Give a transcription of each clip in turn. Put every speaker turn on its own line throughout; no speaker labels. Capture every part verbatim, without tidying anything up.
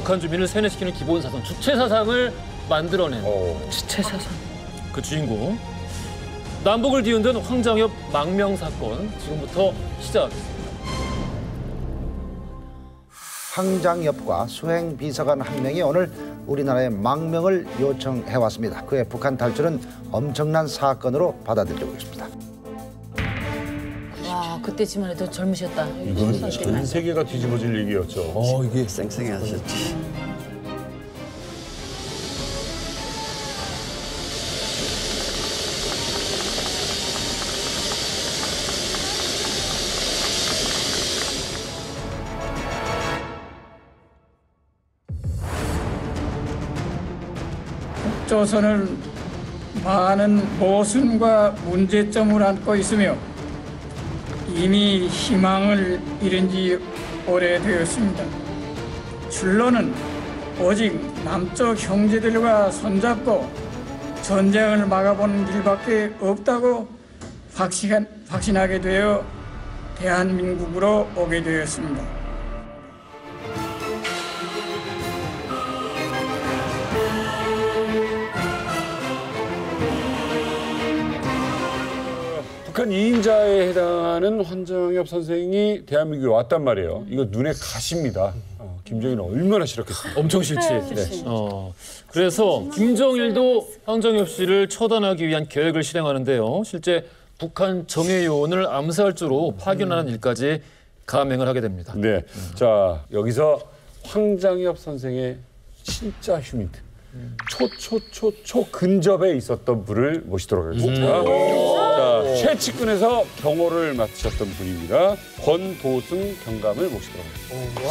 북한 주민을 세뇌시키는 기본 사상, 주체 사상을 만들어낸
오.
주체 사상. 그 주인공. 남북을 뒤흔든 황장엽 망명 사건 지금부터 시작하겠습니다.
황장엽과 수행 비서관 한 명이 오늘 우리나라에 망명을 요청해왔습니다. 그의 북한 탈출은 엄청난 사건으로 받아들여지고 있습니다.
와, 그때쯤만 해도 젊으셨다.
이건 전 세계가 뒤집어질 얘기였죠.
어, 이게
쌩쌩히 하셨지.
조선은 많은 모순과 문제점을 안고 있으며 이미 희망을 잃은 지 오래되었습니다. 출로는 오직 남쪽 형제들과 손잡고 전쟁을 막아보는 길밖에 없다고 확신, 확신하게 되어 대한민국으로 오게 되었습니다.
북한 이인자에 해당하는 황장엽 선생이 대한민국에 왔단 말이에요. 이거 눈에 가십니다. 어, 김정일은 얼마나 싫었겠어요.
엄청 싫지. 네. 어, 그래서 김정일도 황장엽 씨를 처단하기 위한 계획을 실행하는데요. 실제 북한 정예요원을 암살조로 파견하는 일까지 감행을 하게 됩니다.
네, 자 여기서 황장엽 선생의 진짜 휴민트. 초초초초 근접에 있었던 분을 모시도록 하겠습니다. 자, 최측근에서 경호를 맡으셨던 분입니다. 권도승 경감을 모시도록 하겠습니다.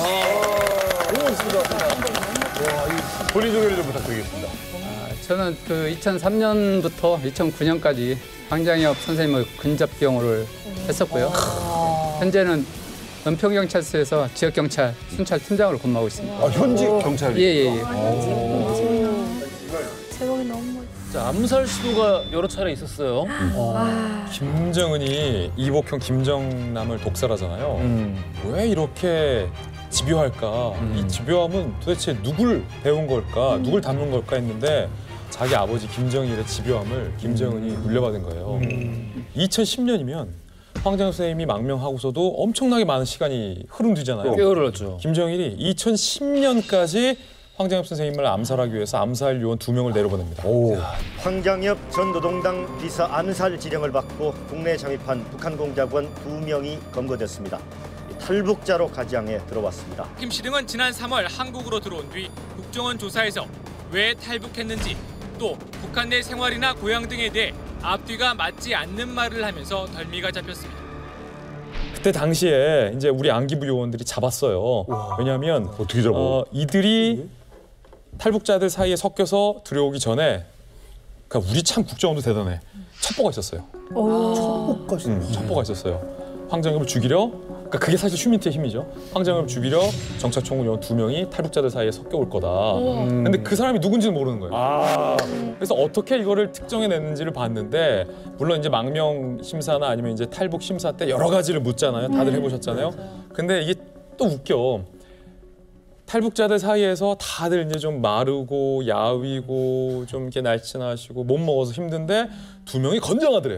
와, 본인 소개를 좀 부탁드리겠습니다.
아, 저는 그 이천삼 년부터 이천구 년까지 황장엽 선생님의 근접 경호를 했었고요. 현재는 은평경찰서에서 지역경찰 순찰 팀장으로 근무하고 있습니다.
아, 현직 경찰이?
예예예. 예, 예.
제목이 너무
자, 암살 시도가 여러 차례 있었어요.
어. 김정은이 이복형 김정남을 독살하잖아요.
음.
왜 이렇게 집요할까?
음.
이 집요함은 도대체 누굴 배운 걸까? 누굴 닮은 걸까 했는데 자기 아버지 김정일의 집요함을 김정은이 물려받은 거예요.
음.
이천십 년이면 황장엽 선생님이 망명하고서도 엄청나게 많은 시간이 흐름 뒤잖아요.
꽤 흐르죠.
김정일이 이천십 년까지 황장엽 선생님을 암살하기 위해서 암살 요원 두 명을 내려보냅니다.
오.
황장엽 전 노동당 비서 암살 지령을 받고 국내에 잠입한 북한 공작원 두 명이 검거됐습니다. 탈북자로 가지항에 들어왔습니다.
김 씨 등은 지난 삼월 한국으로 들어온 뒤 국정원 조사에서 왜 탈북했는지 또 북한 내 생활이나 고향 등에 대해 앞뒤가 맞지 않는 말을 하면서 덜미가 잡혔습니다.
그때 당시에 이제 우리 안기부 요원들이 잡았어요. 왜냐하면
어떻게 잡아?
어, 이들이 탈북자들 사이에 섞여서 들어오기 전에 그러니까 우리 참 국정원도 대단해. 첩보가 있었어요.
첩보까지.
응, 첩보가 있었어요. 황장엽을 죽이려. 그러니까 그게 사실 휴민트의 힘이죠. 황장엽을 죽이려 정찰총군 요원 두 명이 탈북자들 사이에 섞여 올 거다. 음. 근데 그 사람이 누군지는 모르는 거예요.
아.
그래서 어떻게 이거를 특정해냈는지를 봤는데 물론 이제 망명 심사나 아니면 이제 탈북 심사 때 여러 가지를 묻잖아요. 다들 해보셨잖아요. 근데 이게 또 웃겨. 탈북자들 사이에서 다들 이제 좀 마르고 야위고 좀 이렇게 날씬하시고 못 먹어서 힘든데 두 명이 건장하더래요.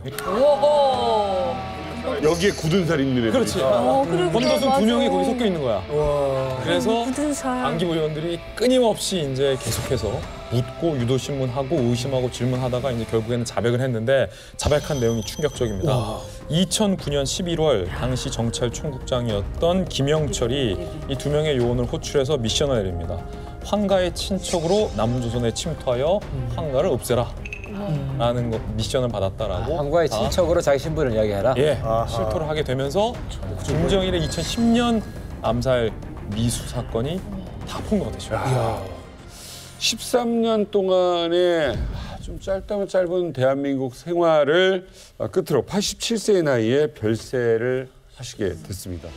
여기에 굳은 살 있는 애들.
그렇지.
어, 그래,
권도승
그래,
두 명이
맞아.
거기 섞여 있는 거야.
와.
그래서
굳은 살.
안기부 의원들이 끊임없이 이제 계속해서 묻고 유도신문하고 의심하고 질문하다가 이제 결국에는 자백을 했는데 자백한 내용이 충격적입니다. 와. 이천구 년 십일월 당시 정찰 총국장이었던 김영철이 이 두 명의 요원을 호출해서 미션을 내립니다. 황가의 친척으로 남조선에 침투하여 황가를 없애라. 라는 거, 미션을 받았다라고.
황과의 친척으로 자기 신분을 이야기해라.
예, 실토를 하게 되면서 김정일의 이천십 년 암살 미수 사건이 다 폭로가 되죠.
십삼 년 동안의 좀 짧다면 짧은 대한민국 생활을 끝으로 팔십칠 세의 나이에 별세를 하시게 됐습니다.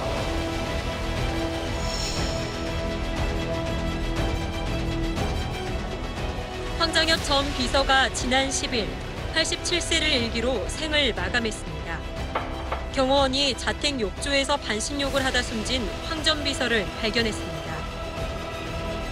황장엽 전 비서가 지난 십일 팔십칠 세를 일기로 생을 마감했습니다. 경호원이 자택 욕조에서 반신욕을 하다 숨진 황 전 비서를 발견했습니다.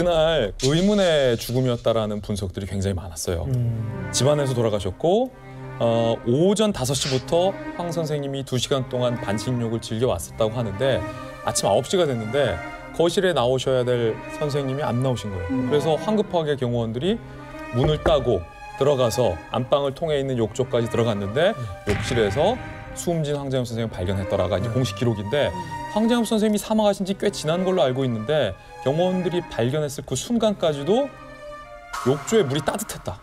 그날 의문의 죽음이었다라는 분석들이 굉장히 많았어요. 음. 집안에서 돌아가셨고 어, 오전 다섯 시부터 황 선생님이 두 시간 동안 반신욕을 즐겨왔었다고 하는데 아침 아홉 시가 됐는데 거실에 나오셔야 될 선생님이 안 나오신 거예요. 음. 그래서 황급하게 경호원들이 문을 따고 들어가서 안방을 통해 있는 욕조까지 들어갔는데 욕실에서 숨진 황장엽 선생님을 발견했더라가 이제 공식 기록인데 황장엽 선생님이 사망하신 지 꽤 지난 걸로 알고 있는데 경호원들이 발견했을 그 순간까지도 욕조에 물이 따뜻했다.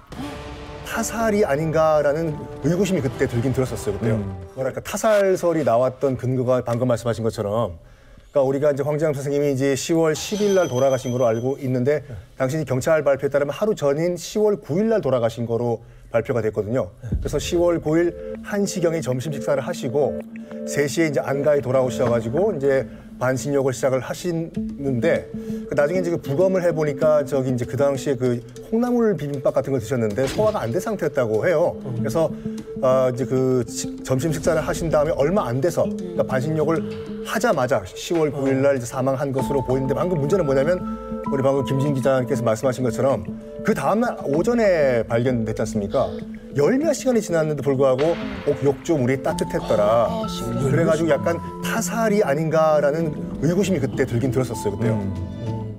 타살이 아닌가라는 의구심이 그때 들긴 들었었어요. 그때요. 음. 뭐랄까 타살설이 나왔던 근거가 방금 말씀하신 것처럼, 그러니까 우리가 이제 황장엽 선생님이 이제 시월 십일 날 돌아가신 거로 알고 있는데 당시 경찰 발표에 따르면 하루 전인 시월 구일 날 돌아가신 거로 발표가 됐거든요. 그래서 시월 구일 한 시경에 점심 식사를 하시고 세 시에 이제 안가에 돌아오셔가지고 이제 반신욕을 시작을 하시는데 나중에 이제 그 부검을 해보니까 저기 이제 그 당시에 그 콩나물 비빔밥 같은 걸 드셨는데 소화가 안 된 상태였다고 해요. 그래서 어 이제 그 점심 식사를 하신 다음에 얼마 안 돼서 그러니까 반신욕을 하자마자 시월 구일 날 이제 사망한 것으로 보이는데 방금 문제는 뭐냐면 우리 방금 김진 기자님께서 말씀하신 것처럼 그 다음날 오전에 발견됐지 않습니까? 열 몇 시간이 지났는데 불구하고 욕조 물이 따뜻했더라. 아, 그래가지고 약간 타살이 아닌가라는 의구심이 그때 들긴 들었었어요. 그때요.
음.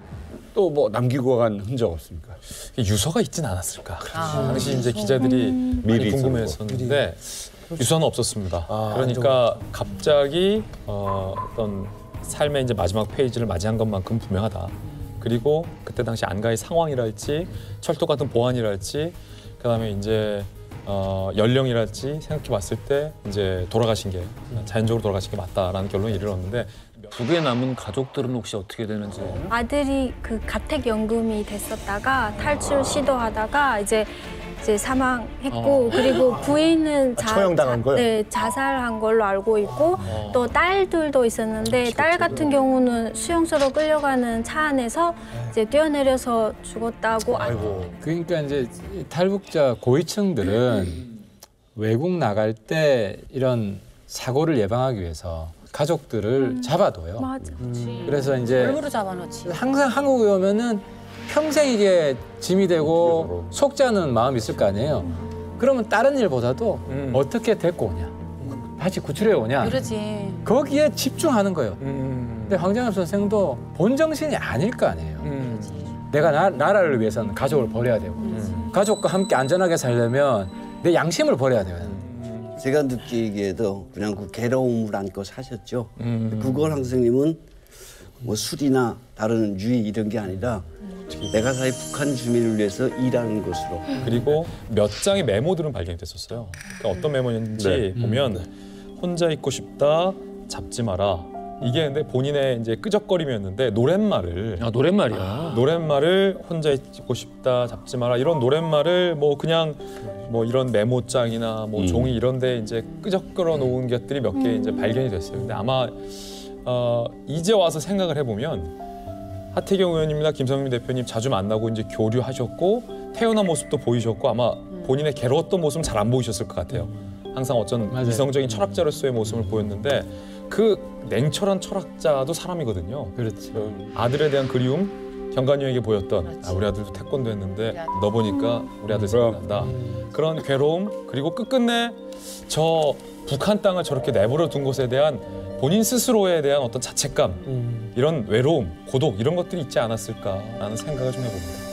또 뭐 남기고 간 흔적 없습니까?
유서가 있진 않았을까.
아,
당시 이제 기자들이 음. 많이 궁금해했었는데 유서는 없었습니다. 아, 그러니까 갑자기 어, 어떤 삶의 이제 마지막 페이지를 맞이한 것만큼 분명하다. 그리고 그때 당시 안가의 상황이랄지 철도 같은 보안이랄지 그다음에 이제 어, 연령이랄지 생각해봤을 때 이제 돌아가신 게 자연적으로 돌아가신 게 맞다라는 결론에 이르렀는데
북에 남은 가족들은 혹시 어떻게 되는지?
아들이 그 가택연금이 됐었다가 탈출 시도하다가 이제 이제 사망했고
어.
그리고 부인은 자,
아, 처형당한 거요?
네, 자살한 걸로 알고 있고 어. 또 딸들도 있었는데 딸 같은 경우는 수용소로 끌려가는 차 안에서 이제 뛰어내려서 죽었다고.
아이고.
그러니까 이제 탈북자 고위층들은 외국 나갈 때 이런 사고를 예방하기 위해서 가족들을 음. 잡아둬요.
맞아.
음. 그래서 이제
얼굴로 잡아놓지.
항상 한국에 오면은 평생 이게 짐이 되고 속자는 마음이 있을 거 아니에요. 그러면 다른 일보다도 음. 어떻게 데리고 오냐, 다시 구출해 오냐.
그러지.
거기에 집중하는 거예요.
음.
근데 황장엽 선생도 본정신이 아닐 거 아니에요.
음.
내가 나, 나라를 위해서는 가족을 버려야 되고 음. 가족과 함께 안전하게 살려면 내 양심을 버려야 돼요.
제가 느끼기에도 그냥 그 괴로움을 안고 사셨죠.
음.
국어랑 선생님은 뭐 술이나 다른 유의 이런 게 아니라 내가 사이 북한 주민을 위해서 일하는 것으로.
그리고 몇 장의 메모들은 발견이 됐었어요. 그러니까 어떤 메모였는지
네.
보면 혼자 있고 싶다, 잡지 마라. 이게 근데 본인의 이제 끄적거림이었는데 노랫말을
아 노랫말이야.
노랫말을 혼자 있고 싶다, 잡지 마라 이런 노랫말을 뭐 그냥 뭐 이런 메모장이나 뭐
음.
종이 이런데 이제 끄적거려 놓은 것들이 몇 개 이제 발견이 됐어요. 근데 아마 어, 이제 와서 생각을 해보면 하태경 의원님이나 김성민 대표님 자주 만나고 이제 교류하셨고 태어난 모습도 보이셨고 아마 본인의 괴로웠던 모습은 잘 안 보이셨을 것 같아요. 항상 어쩐
맞아요.
이성적인 철학자로서의 모습을 보였는데 그 냉철한 철학자도 사람이거든요.
그렇죠.
아들에 대한 그리움, 경관이에게 보였던 아, 우리 아들도 태권도 했는데 너 보니까 우리 아들 생각난다. 음. 그런 괴로움 그리고 끝끝내 저 북한 땅을 저렇게 내버려 둔 것에 대한 본인 스스로에 대한 어떤 자책감, 음. 이런 외로움, 고독 이런 것들이 있지 않았을까라는 생각을 좀 해봅니다.